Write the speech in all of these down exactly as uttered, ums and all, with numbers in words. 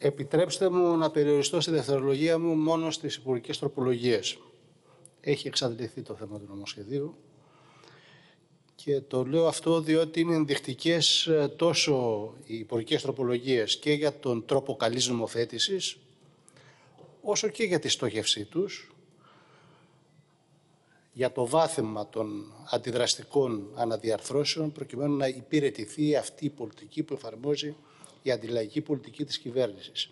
Επιτρέψτε μου να περιοριστώ στη δευτερολογία μου μόνο στις υπουργικές τροπολογίες. Έχει εξαντληθεί το θέμα του νομοσχεδίου και το λέω αυτό διότι είναι ενδεικτικές τόσο οι υπουργικές τροπολογίες και για τον τρόπο καλής νομοθέτησης, όσο και για τη στόχευσή τους, για το βάθεμα των αντιδραστικών αναδιαρθρώσεων, προκειμένου να υπηρετηθεί αυτή η πολιτική που εφαρμόζει η αντιλαϊκή πολιτική της κυβέρνησης.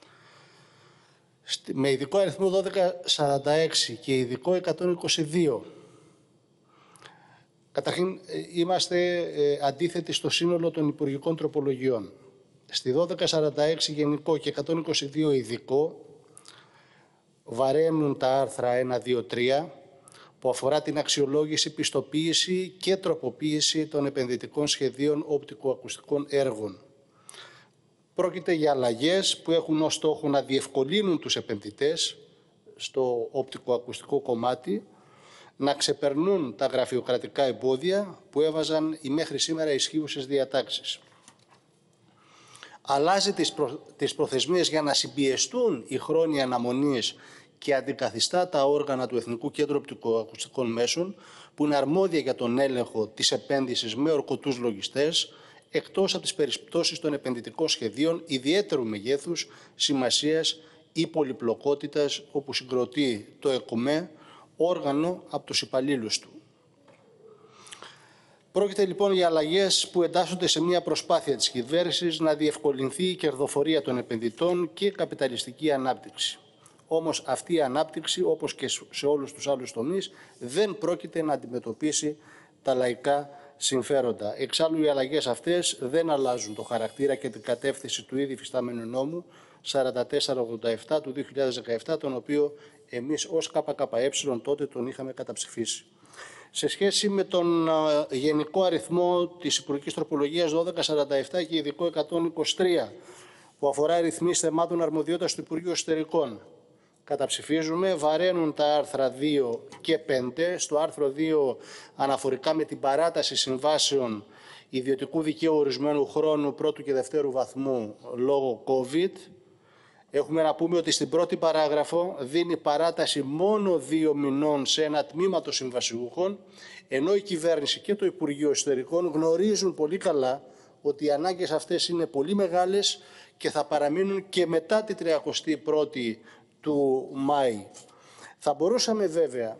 Με ειδικό αριθμό δώδεκα σαράντα έξι και ειδικό εκατόν είκοσι δύο, καταρχήν είμαστε αντίθετοι στο σύνολο των υπουργικών τροπολογιών. Στη δώδεκα σαράντα έξι γενικό και εκατόν είκοσι δύο ειδικό βαραίνουν τα άρθρα ένα, δύο, τρία, που αφορά την αξιολόγηση, πιστοποίηση και τροποποίηση των επενδυτικών σχεδίων οπτικοακουστικών έργων. Πρόκειται για αλλαγές που έχουν ως στόχο να διευκολύνουν τους επενδυτές στο οπτικοακουστικό κομμάτι, να ξεπερνούν τα γραφειοκρατικά εμπόδια που έβαζαν οι μέχρι σήμερα ισχύουσες διατάξεις. Αλλάζει τις, προ... τις προθεσμίες για να συμπιεστούν οι χρόνοι αναμονής και αντικαθιστά τα όργανα του Εθνικού Κέντρου Οπτικοακουστικών Μέσων, που είναι αρμόδια για τον έλεγχο της επένδυσης με ορκωτούς λογιστές, εκτός από τις περιπτώσεις των επενδυτικών σχεδίων ιδιαίτερου μεγέθους, σημασίας ή πολυπλοκότητας, όπου συγκροτεί το ΕΚΟΜΕ, όργανο από τους υπαλλήλους του. Πρόκειται λοιπόν για αλλαγές που εντάσσονται σε μια προσπάθεια της κυβέρνησης να διευκολυνθεί η κερδοφορία των επενδυτών και η καπιταλιστική ανάπτυξη. Όμως αυτή η ανάπτυξη, όπως και σε όλους τους άλλους τομείς, δεν πρόκειται να αντιμετωπίσει τα λαϊκά συμφέροντα. Εξάλλου, οι αλλαγές αυτές δεν αλλάζουν το χαρακτήρα και την κατεύθυνση του ήδη υφιστάμενου νόμου σαράντα τέσσερα ογδόντα επτά του δύο χιλιάδες δεκαεπτά, τον οποίο εμείς ως ΚΚΕ τότε τον είχαμε καταψηφίσει. Σε σχέση με τον γενικό αριθμό της υπουργικής τροπολογίας δώδεκα σαράντα επτά και ειδικό εκατόν είκοσι τρία, που αφορά ρυθμίσεις θεμάτων αρμοδιότητας του Υπουργείου Εσωτερικών, καταψηφίζουμε, βαραίνουν τα άρθρα δύο και πέντε. Στο άρθρο δύο, αναφορικά με την παράταση συμβάσεων ιδιωτικού δικαίου ορισμένου χρόνου πρώτου και δευτέρου βαθμού λόγω COVID, έχουμε να πούμε ότι στην πρώτη παράγραφο δίνει παράταση μόνο δύο μηνών σε ένα τμήμα των συμβασιούχων, ενώ η κυβέρνηση και το Υπουργείο Εσωτερικών γνωρίζουν πολύ καλά ότι οι ανάγκες αυτές είναι πολύ μεγάλες και θα παραμείνουν και μετά τη τριαντάτη πρώτη του Μάη. Θα μπορούσαμε βέβαια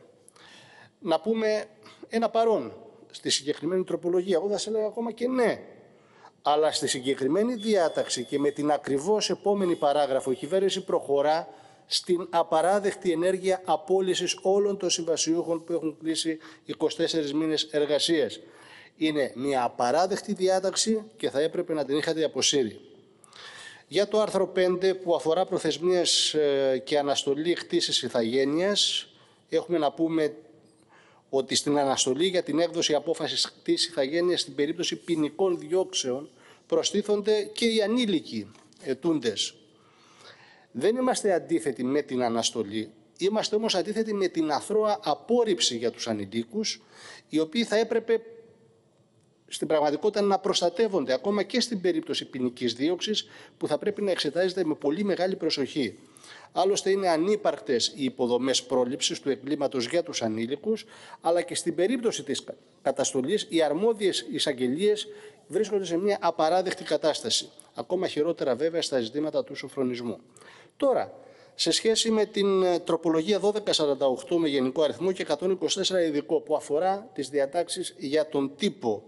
να πούμε ένα παρόν στη συγκεκριμένη τροπολογία. Εγώ θα σε έλεγα ακόμα και ναι. Αλλά στη συγκεκριμένη διάταξη και με την ακριβώς επόμενη παράγραφο η κυβέρνηση προχωρά στην απαράδεκτη ενέργεια απόλυσης όλων των συμβασιούχων που έχουν κλείσει είκοσι τέσσερις μήνες εργασίας. Είναι μια απαράδεκτη διάταξη και θα έπρεπε να την είχατε αποσύρει. Για το άρθρο πέντε, που αφορά προθεσμίες και αναστολή κτήσης ηθαγένειας, έχουμε να πούμε ότι στην αναστολή για την έκδοση απόφασης κτήσης ηθαγένειας στην περίπτωση ποινικών διώξεων προστίθονται και οι ανήλικοι αιτούντες. Δεν είμαστε αντίθετοι με την αναστολή, είμαστε όμως αντίθετοι με την αθρώα απόρριψη για τους ανηλίκους, οι οποίοι θα έπρεπε στην πραγματικότητα να προστατεύονται ακόμα και στην περίπτωση ποινικής δίωξης, που θα πρέπει να εξετάζεται με πολύ μεγάλη προσοχή. Άλλωστε είναι ανύπαρκτες οι υποδομές πρόληψης του εγκλήματος για τους ανήλικους, αλλά και στην περίπτωση της καταστολής οι αρμόδιες εισαγγελίες βρίσκονται σε μια απαράδεκτη κατάσταση. Ακόμα χειρότερα βέβαια στα ζητήματα του σοφρονισμού. Τώρα, σε σχέση με την τροπολογία δώδεκα σαράντα οκτώ με γενικό αριθμό και εκατόν είκοσι τέσσερα ειδικό, που αφορά τις διατάξεις για τον τύπο,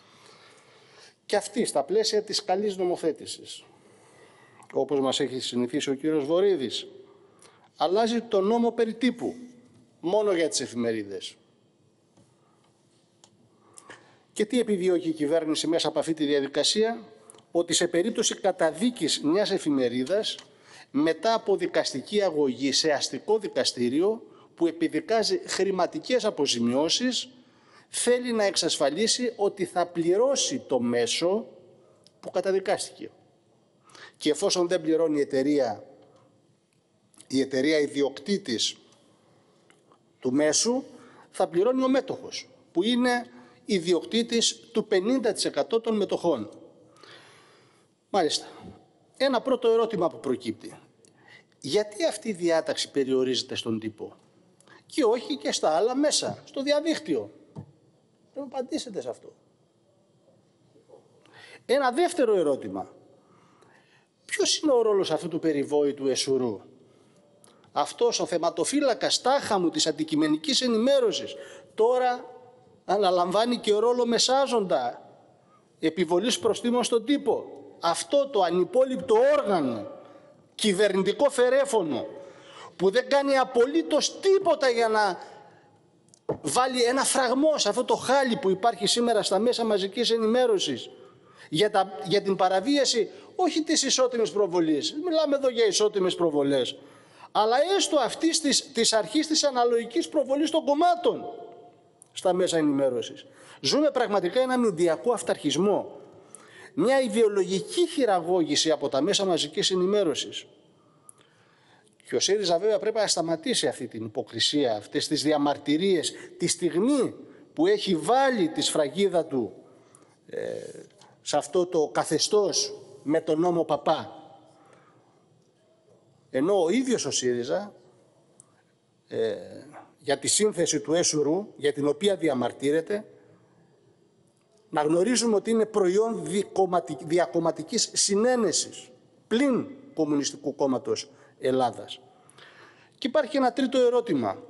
και αυτή στα πλαίσια της καλής νομοθέτησης, όπως μας έχει συνηθίσει ο κύριος Βορίδης, αλλάζει τον νόμο περί τύπου μόνο για τις εφημερίδες. Και τι επιδιώκει η κυβέρνηση μέσα από αυτή τη διαδικασία? Ότι σε περίπτωση καταδίκης μιας εφημερίδας, μετά από δικαστική αγωγή σε αστικό δικαστήριο που επιδικάζει χρηματικές αποζημιώσεις, θέλει να εξασφαλίσει ότι θα πληρώσει το μέσο που καταδικάστηκε. Και εφόσον δεν πληρώνει η εταιρεία, η εταιρεία ιδιοκτήτης του μέσου, θα πληρώνει ο μέτοχος, που είναι ιδιοκτήτης του πενήντα τοις εκατό των μετοχών. Μάλιστα. ένα πρώτο ερώτημα που προκύπτει. Γιατί αυτή η διάταξη περιορίζεται στον τύπο και όχι και στα άλλα μέσα, στο διαδίκτυο? Πρέπει να απαντήσετε σε αυτό. Ένα δεύτερο ερώτημα. Ποιος είναι ο ρόλος αυτού του περιβόητου εσουρού? Αυτός ο θεματοφύλακας τάχαμου της αντικειμενικής ενημέρωσης τώρα αναλαμβάνει και ρόλο μεσάζοντα επιβολής προστίμων στον τύπο. Αυτό το ανυπόληπτο όργανο, κυβερνητικό φερέφωνο, που δεν κάνει απολύτως τίποτα για να βάλει ένα φραγμό σε αυτό το χάλι που υπάρχει σήμερα στα μέσα μαζικής ενημέρωσης για, τα, για την παραβίαση όχι της ισότιμης προβολής, μιλάμε εδώ για ισότιμες προβολές, αλλά έστω αυτής της, της αρχής της αναλογικής προβολής των κομμάτων στα μέσα ενημέρωσης. Ζούμε πραγματικά ένα μηντιακό αυταρχισμό, μια ιδεολογική χειραγώγηση από τα μέσα μαζικής ενημέρωσης. Και ο ΣΥΡΙΖΑ βέβαια πρέπει να σταματήσει αυτή την υποκρισία, αυτές τις διαμαρτυρίες, τη στιγμή που έχει βάλει τη σφραγίδα του ε, σε αυτό το καθεστώς με τον νόμο Παπά. Ενώ ο ίδιος ο ΣΥΡΙΖΑ ε, για τη σύνθεση του έσουρου, για την οποία διαμαρτύρεται, να γνωρίζουμε ότι είναι προϊόν διακομματικής συνένεσης πλην Κομμουνιστικού Κόμματος Ελλάδας. Και υπάρχει ένα τρίτο ερώτημα.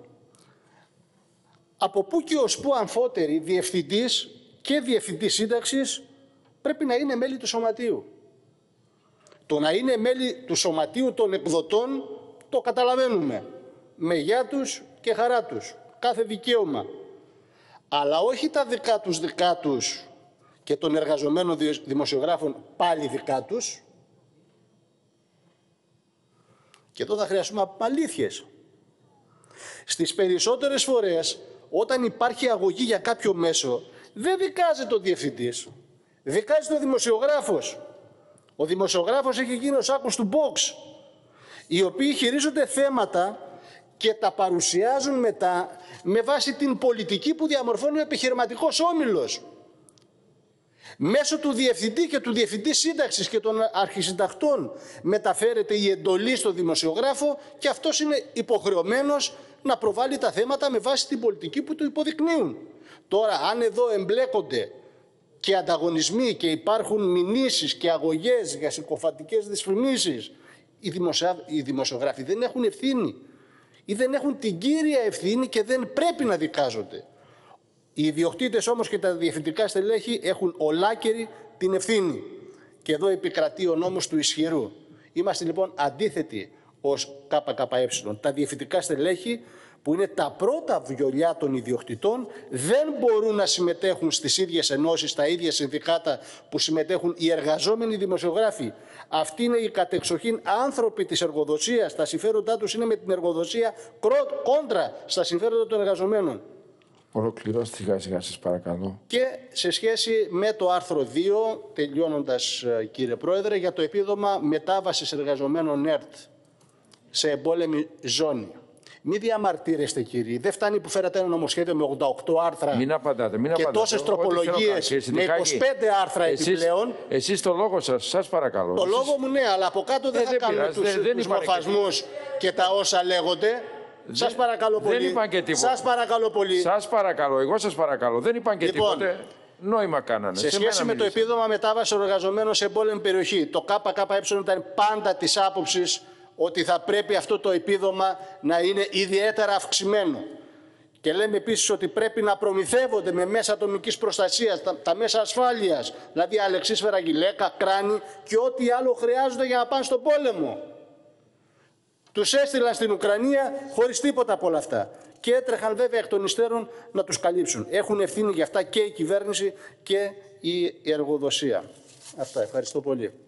Από πού και ως πού αμφότεροι διευθυντής και διευθυντής σύνταξης πρέπει να είναι μέλη του Σωματείου? Το να είναι μέλη του Σωματείου των Εκδοτών το καταλαβαίνουμε. Με γεια τους και χαρά τους. Κάθε δικαίωμα. Αλλά όχι τα δικά τους δικά τους και των εργαζομένων δημοσιογράφων πάλι δικά τους. Και εδώ θα χρειαστούμε αλήθειες. Στις περισσότερες φορές, όταν υπάρχει αγωγή για κάποιο μέσο, δεν δικάζεται ο διευθυντής. Δικάζεται ο δημοσιογράφος. Ο δημοσιογράφος έχει γίνει ο σάκος του box, οι οποίοι χειρίζονται θέματα και τα παρουσιάζουν μετά με βάση την πολιτική που διαμορφώνει ο επιχειρηματικός όμιλος. Μέσω του διευθυντή και του διευθυντή σύνταξης και των αρχισυντακτών μεταφέρεται η εντολή στο δημοσιογράφο και αυτός είναι υποχρεωμένος να προβάλλει τα θέματα με βάση την πολιτική που του υποδεικνύουν. Τώρα, αν εδώ εμπλέκονται και ανταγωνισμοί και υπάρχουν μηνύσεις και αγωγές για συκοφαντικές δυσφημίσεις, οι, δημοσια... οι δημοσιογράφοι δεν έχουν ευθύνη ή δεν έχουν την κύρια ευθύνη και δεν πρέπει να δικάζονται. Οι ιδιοκτήτες όμως και τα διευθυντικά στελέχη έχουν ολάκερη την ευθύνη. Και εδώ επικρατεί ο νόμος του ισχυρού. Είμαστε λοιπόν αντίθετοι ως ΚΚΕ. Τα διευθυντικά στελέχη, που είναι τα πρώτα βιολιά των ιδιοκτητών, δεν μπορούν να συμμετέχουν στις ίδιες ενώσεις, στα ίδια συνδικάτα που συμμετέχουν οι εργαζόμενοι δημοσιογράφοι. Αυτοί είναι οι κατεξοχήν άνθρωποι της εργοδοσίας. Τα συμφέροντά τους είναι με την εργοδοσία κόντρα στα συμφέροντα των εργαζομένων. Ολοκληρώστε σιγά σιγά, σας παρακαλώ. Και σε σχέση με το άρθρο δύο, τελειώνοντας κύριε Πρόεδρε, για το επίδομα μετάβασης εργαζομένων ΕΡΤ σε εμπόλεμη ζώνη. Μην διαμαρτύρεστε κύριοι. Δεν φτάνει που φέρατε ένα νομοσχέδιο με ογδόντα οκτώ άρθρα μην απαντάτε, μην και απαντάτε. τόσες τροπολογίες με είκοσι πέντε άρθρα εσείς, επιπλέον. Εσείς το λόγο σας, σας παρακαλώ. Το εσείς... λόγο μου ναι, αλλά από κάτω δεν ε, θα δεν κάνουμε πειράζει, τους, δεν, τους μορφασμούς και... και τα όσα λέγονται. Δεν, σας παρακαλώ πολύ. Δεν είπαν και τίποτα. Σας παρακαλώ πολύ. Σας παρακαλώ, εγώ σας παρακαλώ. Δεν είπαν και λοιπόν, τίποτε. Νόημα κάνανε. Σε, σε σχέση με το επίδομα μετάβαση των εργαζομένων σε εμπόλεμη περιοχή, το ΚΚΕ ήταν πάντα της άποψης ότι θα πρέπει αυτό το επίδομα να είναι ιδιαίτερα αυξημένο. Και λέμε επίσης ότι πρέπει να προμηθεύονται με μέσα ατομικής προστασίας, τα, τα μέσα ασφάλειας, δηλαδή αλεξίσφαιρα γυλαίκα, κράνη και ό,τι άλλο χρειάζονται για να πάνε στον πόλεμο. Τους έστειλαν στην Ουκρανία χωρίς τίποτα από όλα αυτά. Και έτρεχαν βέβαια εκ των υστέρων να τους καλύψουν. Έχουν ευθύνη για αυτά και η κυβέρνηση και η εργοδοσία. Αυτά. Ευχαριστώ πολύ.